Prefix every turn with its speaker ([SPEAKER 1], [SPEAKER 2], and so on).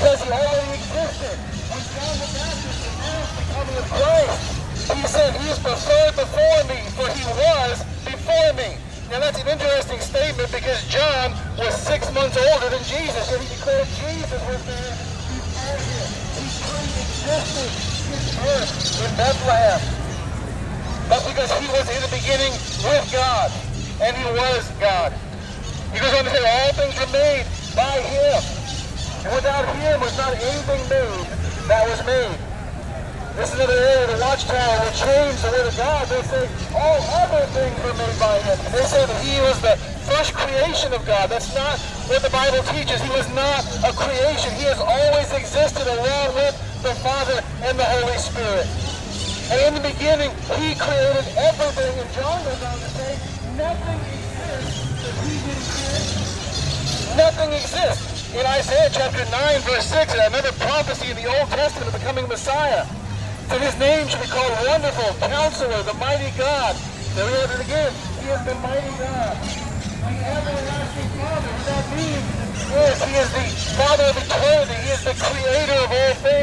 [SPEAKER 1] because he already existed. When John the Baptist announced the coming of Christ, he said, he is preferred before me, for he was before me. Now that's an interesting statement because John was 6 months older than Jesus, and he declared Jesus was there before him. He pre-existed his birth in Bethlehem. That's because he was in the beginning with God, and he was God. He goes on to say, all things were made by him. And without him was not anything made that was made. This is another area of the Watchtower will change the word of God. They say all other things were made by him. And they say that he was the first creation of God. That's not what the Bible teaches. He was not a creation. He has always existed along with the Father and the Holy Spirit. And in the beginning, he created everything. And John goes on to say, nothing exists that he didn't create. Nothing exists. In Isaiah chapter 9, verse 6, another prophecy in the Old Testament of the coming Messiah. So his name should be called Wonderful, Counselor, the Mighty God. There we have it again. He is the Mighty God. The Everlasting Father. What that means is he is the Father of eternity. He is the Creator of all things.